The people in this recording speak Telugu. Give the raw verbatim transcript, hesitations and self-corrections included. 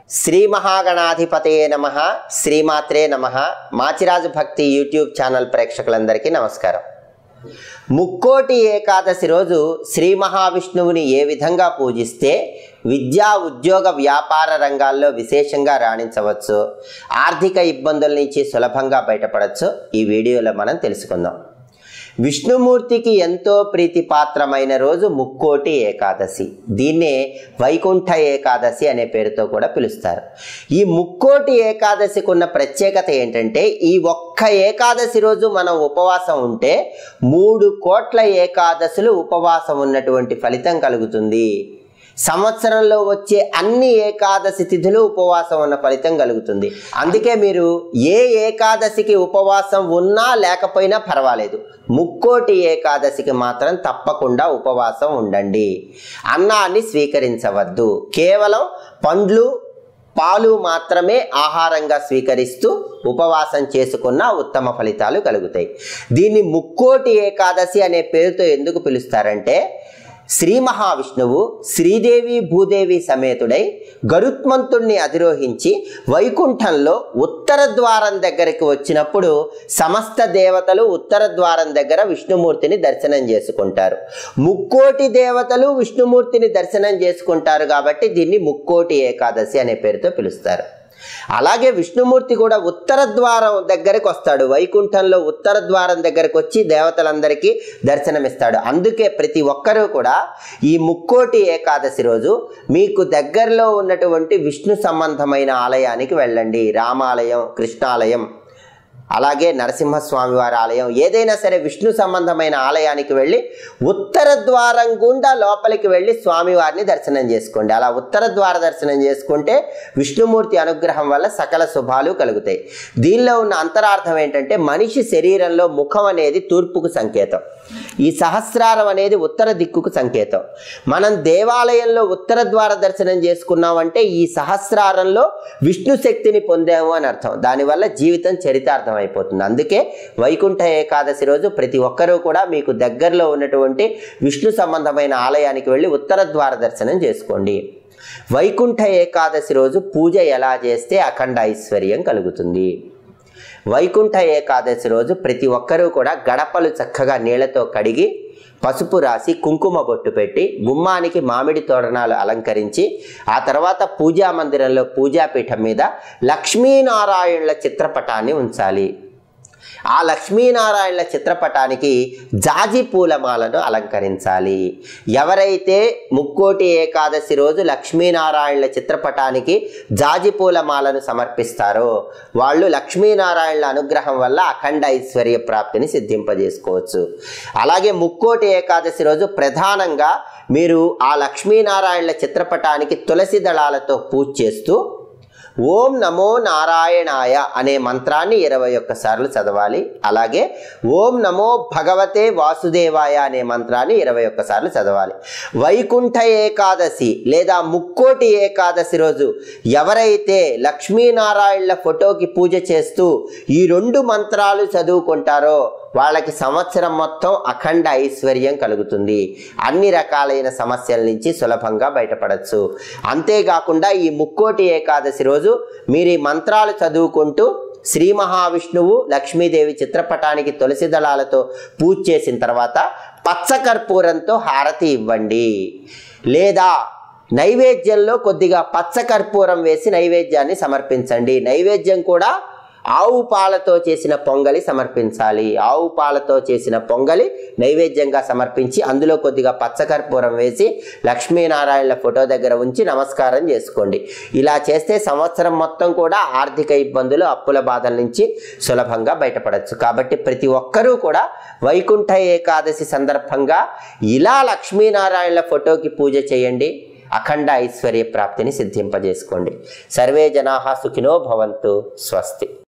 శ్రీ మహాగణాధిపతయే నమః. శ్రీమాత్రే నమః. మాచిరాజు భక్తి యూట్యూబ్ ఛానల్ ప్రేక్షకులందరికీ నమస్కారం. ముక్కోటి ఏకాదశి రోజు శ్రీ మహావిష్ణువుని ఏ విధంగా పూజిస్తే విద్యా ఉద్యోగ వ్యాపార రంగాల్లో విశేషంగా రాణించవచ్చు, ఆర్థిక ఇబ్బందుల నుంచి సులభంగా బయటపడవచ్చు, ఈ వీడియోలో మనం తెలుసుకుందాం. విష్ణుమూర్తికి ఎంతో ప్రీతిపాత్రమైన రోజు ముక్కోటి ఏకాదశి. దీన్నే వైకుంఠ ఏకాదశి అనే పేరుతో కూడా పిలుస్తారు. ఈ ముక్కోటి ఏకాదశికి ఉన్న ప్రత్యేకత ఏంటంటే, ఈ ఒక్క ఏకాదశి రోజు మనం ఉపవాసం ఉంటే మూడు కోట్ల ఏకాదశులు ఉపవాసం ఉన్నటువంటి ఫలితం కలుగుతుంది. సంవత్సరంలో వచ్చే అన్ని ఏకాదశి తిథులు ఉపవాసం ఉన్న ఫలితం కలుగుతుంది. అందుకే మీరు ఏ ఏకాదశికి ఉపవాసం ఉన్నా లేకపోయినా పర్వాలేదు, ముక్కోటి ఏకాదశికి మాత్రం తప్పకుండా ఉపవాసం ఉండండి. అన్నాన్ని స్వీకరించవద్దు, కేవలం పండ్లు పాలు మాత్రమే ఆహారంగా స్వీకరిస్తూ ఉపవాసం చేసుకున్న ఉత్తమ ఫలితాలు కలుగుతాయి. దీన్ని ముక్కోటి ఏకాదశి అనే పేరుతో ఎందుకు పిలుస్తారంటే, శ్రీ మహావిష్ణువు శ్రీదేవి భూదేవి సమేతుడై గరుత్మంతుణ్ణి అధిరోహించి వైకుంఠంలో ఉత్తర ద్వారం దగ్గరికి వచ్చినప్పుడు సమస్త దేవతలు ఉత్తర ద్వారం దగ్గర విష్ణుమూర్తిని దర్శనం చేసుకుంటారు. ముక్కోటి దేవతలు విష్ణుమూర్తిని దర్శనం చేసుకుంటారు కాబట్టి దీన్ని ముక్కోటి ఏకాదశి అనే పేరుతో పిలుస్తారు. అలాగే విష్ణుమూర్తి కూడా ఉత్తర ద్వారం దగ్గరికి వస్తాడు. వైకుంఠంలో ఉత్తర ద్వారం దగ్గరకు వచ్చి దేవతలందరికీ దర్శనమిస్తాడు. అందుకే ప్రతి ఒక్కరూ కూడా ఈ ముక్కోటి ఏకాదశి రోజు మీకు దగ్గరలో ఉన్నటువంటి విష్ణు సంబంధమైన ఆలయానికి వెళ్ళండి. రామాలయం, కృష్ణాలయం, అలాగే నరసింహస్వామి వారి ఆలయం, ఏదైనా సరే విష్ణు సంబంధమైన ఆలయానికి వెళ్ళి ఉత్తర ద్వారం గుండా లోపలికి వెళ్ళి స్వామివారిని దర్శనం చేసుకోండి. అలా ఉత్తర ద్వార దర్శనం చేసుకుంటే విష్ణుమూర్తి అనుగ్రహం వల్ల సకల శుభాలు కలుగుతాయి. దీనిలో ఉన్న అంతరార్థం ఏంటంటే, మనిషి శరీరంలో ముఖం అనేది తూర్పుకు సంకేతం, ఈ సహస్రారం అనేది ఉత్తర దిక్కుకు సంకేతం. మనం దేవాలయంలో ఉత్తర ద్వార దర్శనం చేసుకున్నామంటే ఈ సహస్రారంలో విష్ణు శక్తిని పొందాము అని అర్థం. దానివల్ల జీవితం చరితార్థం అయిపోతుంది. అందుకే వైకుంఠ ఏకాదశి రోజు ప్రతి ఒక్కరూ కూడా మీకు దగ్గరలో ఉన్నటువంటి విష్ణు సంబంధమైన ఆలయానికి వెళ్ళి ఉత్తర ద్వార దర్శనం చేసుకోండి. వైకుంఠ ఏకాదశి రోజు పూజ ఎలా చేస్తే అఖండ ఐశ్వర్యం కలుగుతుంది. వైకుంఠ ఏకాదశి రోజు ప్రతి ఒక్కరూ కూడా గడపలు చక్కగా నీళ్లతో కడిగి పసుపు రాసి కుంకుమ బొట్టు పెట్టి గుమ్మానికి మామిడి తోరణాలు అలంకరించి ఆ తర్వాత పూజా మందిరంలో పూజాపీఠం మీద లక్ష్మీనారాయణుల చిత్రపటాన్ని ఉంచాలి. ఆ లక్ష్మీనారాయణుల చిత్రపటానికి జాజి పూలమాలను అలంకరించాలి. ఎవరైతే ముక్కోటి ఏకాదశి రోజు లక్ష్మీనారాయణుల చిత్రపటానికి జాజి పూలమాలను సమర్పిస్తారో వాళ్ళు లక్ష్మీనారాయణుల అనుగ్రహం వల్ల అఖండ ఐశ్వర్య ప్రాప్తిని సిద్ధింపజేసుకోవచ్చు. అలాగే ముక్కోటి ఏకాదశి రోజు ప్రధానంగా మీరు ఆ లక్ష్మీనారాయణుల చిత్రపటానికి తులసి దళాలతో పూజ చేస్తూ ఓం నమో నారాయణాయ అనే మంత్రాన్ని ఇరవై ఒక్కసార్లు చదవాలి. అలాగే ఓం నమో భగవతే వాసుదేవాయ అనే మంత్రాన్ని ఇరవై ఒక్కసార్లు చదవాలి. వైకుంఠ ఏకాదశి లేదా ముక్కోటి ఏకాదశి రోజు ఎవరైతే లక్ష్మీనారాయణుల ఫోటోకి పూజ చేస్తూ ఈ రెండు మంత్రాలు చదువుకుంటారో వాళ్ళకి సంవత్సరం మొత్తం అఖండ ఐశ్వర్యం కలుగుతుంది. అన్ని రకాలైన సమస్యల నుంచి సులభంగా బయటపడచ్చు. అంతేకాకుండా ఈ ముక్కోటి ఏకాదశి రోజు మీరు ఈ మంత్రాలు చదువుకుంటూ శ్రీ మహావిష్ణువు లక్ష్మీదేవి చిత్రపటానికి తులసి దళాలతో పూజ చేసిన తర్వాత పచ్చకర్పూరంతో హారతి ఇవ్వండి. లేదా నైవేద్యంలో కొద్దిగా పచ్చకర్పూరం వేసి నైవేద్యాన్ని సమర్పించండి. నైవేద్యం కూడా ఆవు పాలతో చేసిన పొంగలి సమర్పించాలి. ఆవు పాలతో చేసిన పొంగలి నైవేద్యంగా సమర్పించి అందులో కొద్దిగా పచ్చకర్పూరం వేసి లక్ష్మీనారాయణుల ఫోటో దగ్గర ఉంచి నమస్కారం చేసుకోండి. ఇలా చేస్తే సంవత్సరం మొత్తం కూడా ఆర్థిక ఇబ్బందులు, అప్పుల బాధల నుంచి సులభంగా బయటపడవచ్చు. కాబట్టి ప్రతి ఒక్కరూ కూడా వైకుంఠ ఏకాదశి సందర్భంగా ఇలా లక్ష్మీనారాయణుల ఫోటోకి పూజ చేయండి. అఖండ ఐశ్వర్య ప్రాప్తిని సిద్ధింపజేసుకోండి. సర్వే జనాః సుఖినో భవంతు. స్వస్తి.